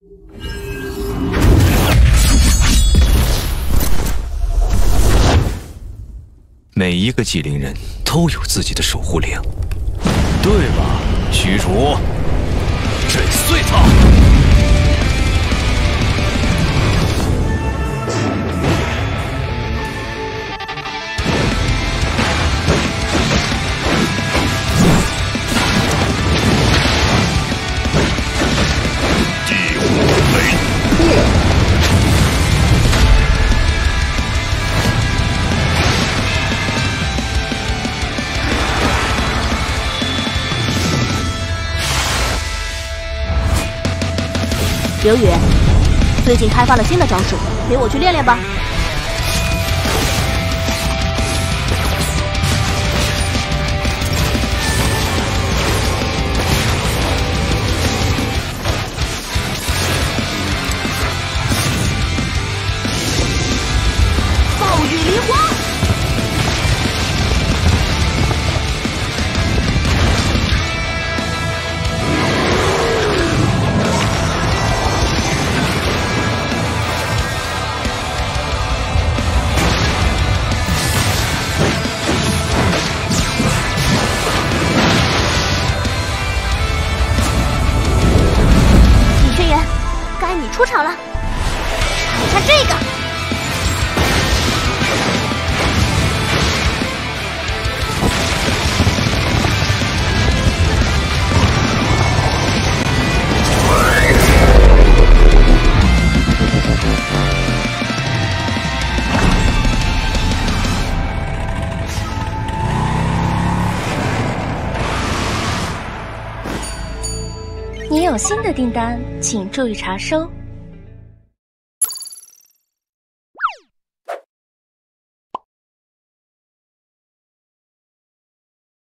每一个祭灵人都有自己的守护灵，对吧，虚竹？震碎他！第五雷破！ 刘宇，最近开发了新的招式，陪我去练练吧。暴雨梨花。 出场了，看这个！ 你有新的订单，请注意查收。